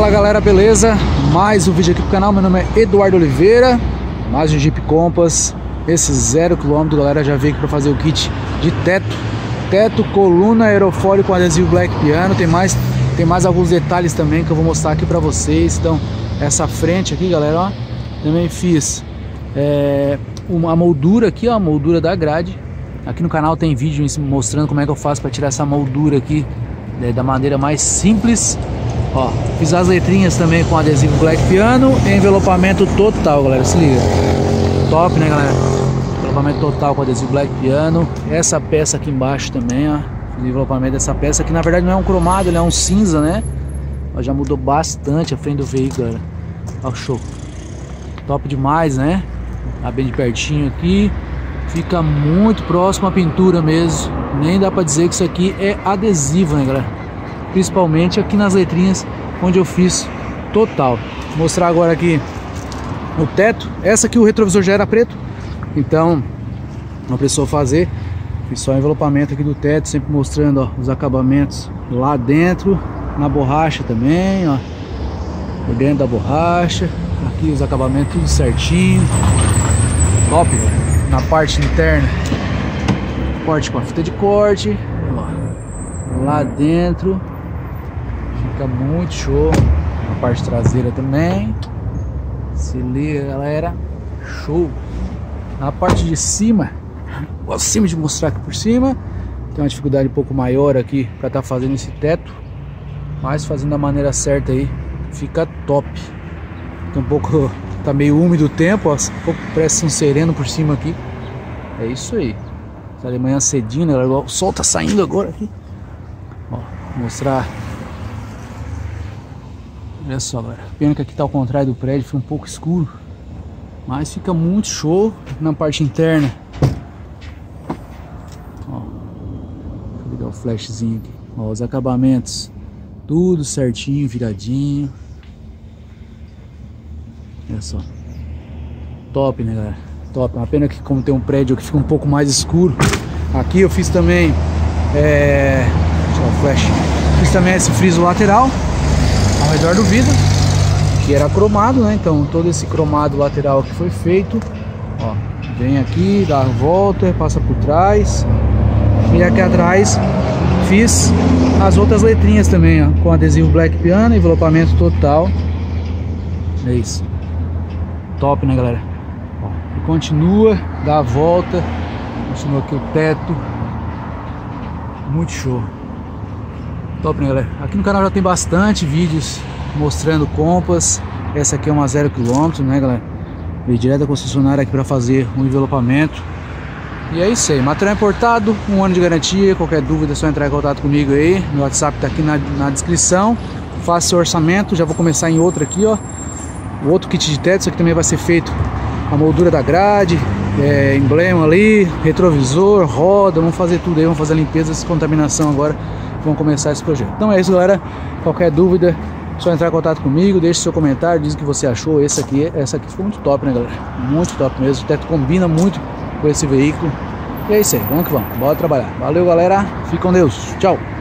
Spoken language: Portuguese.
Fala galera, beleza? Mais um vídeo aqui pro canal, meu nome é Eduardo Oliveira. Mais um Jeep Compass. Esse 0 km, galera, já veio aqui pra fazer o kit de teto, coluna, aerofólio com adesivo Black Piano. Tem mais alguns detalhes também que eu vou mostrar aqui pra vocês. Então, essa frente aqui, galera, ó, também fiz uma moldura aqui, ó, a moldura da grade. Aqui no canal tem vídeo mostrando como é que eu faço para tirar essa moldura aqui da maneira mais simples. Ó, fiz as letrinhas também com adesivo Black Piano, envelopamento total, galera, se liga. Top, né, galera? Envelopamento total com adesivo Black Piano. Essa peça aqui embaixo também, ó, fiz o envelopamento dessa peça que na verdade não é um cromado, ele é um cinza, né? Ó, já mudou bastante a frente do veículo, galera. Ó, show. Top demais, né? Tá bem de pertinho aqui. Fica muito próximo à pintura mesmo. Nem dá pra dizer que isso aqui é adesivo, né, galera? Principalmente aqui nas letrinhas onde eu fiz total. Vou mostrar agora aqui o teto. Essa aqui o retrovisor já era preto, então não precisou fazer. Fiz só o envelopamento aqui do teto, sempre mostrando, ó, os acabamentos lá dentro, na borracha também, ó, por dentro da borracha. Aqui os acabamentos tudo certinho. Top, galera. Na parte interna, corte com a fita de corte, ó, lá dentro fica muito show. Na parte traseira também, se liga, galera, show. Na parte de cima, gosto sempre de mostrar aqui por cima, tem uma dificuldade um pouco maior aqui para estar fazendo esse teto, mas fazendo da maneira certa aí fica top. Fica um pouco, tá meio úmido o tempo, ó, um pouco parece um sereno por cima aqui. É isso aí. Tá de manhã cedinho, né? O sol tá saindo agora aqui. Ó, vou mostrar. Olha só, galera. Pena que aqui tá ao contrário do prédio, fica um pouco escuro, mas fica muito show na parte interna. Ó, deixa eu ligar o flashzinho aqui. Ó, os acabamentos tudo certinho, viradinho. Olha só. Top, né, galera? Top. Uma pena que como tem um prédio que fica um pouo mais escuro. Aqui eu fiz também deixa eu tirar o flash. Fiz também esse friso lateral ao redor do vidro, que era cromado, né? Então todo esse cromado lateral que foi feito, ó, vem aqui, dá a volta, passa por trás. E aqui atrás fiz as outras letrinhas também, ó, com adesivo Black Piano, envelopamento total. É isso. Top, né, galera? Ó, e continua, dá a volta, continua aqui o teto. Muito show. Top, né, galera? Aqui no canal já tem bastante vídeos mostrando Compass. Essa aqui é uma 0 km, né, galera? Veio direto da concessionária aqui para fazer um envelopamento. E é isso aí, material importado, 1 ano de garantia. Qualquer dúvida é só entrar em contato comigo aí. Meu WhatsApp tá aqui na descrição. Faça seu orçamento. Já vou começar em outro aqui, ó. O outro kit de teto, isso aqui também vai ser feito a moldura da grade, emblema ali, retrovisor, roda, vamos fazer tudo aí, vamos fazer a limpeza, descontaminação agora, vamos começar esse projeto. Então é isso, galera, qualquer dúvida, só entrar em contato comigo, deixe seu comentário, diz o que você achou. Essa aqui ficou muito top, né, galera? Muito top mesmo, o teto combina muito com esse veículo. E é isso aí, vamos que vamos, bora trabalhar. Valeu, galera, fique com Deus, tchau!